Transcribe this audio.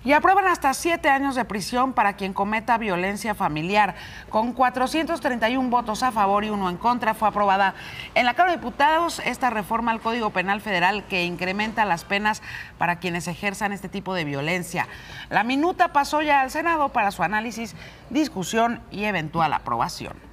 Y aprueban hasta 7 años de prisión para quien cometa violencia familiar. Con 431 votos a favor y 1 en contra, fue aprobada en la Cámara de Diputados esta reforma al Código Penal Federal que incrementa las penas para quienes ejerzan este tipo de violencia. La minuta pasó ya al Senado para su análisis, discusión y eventual aprobación.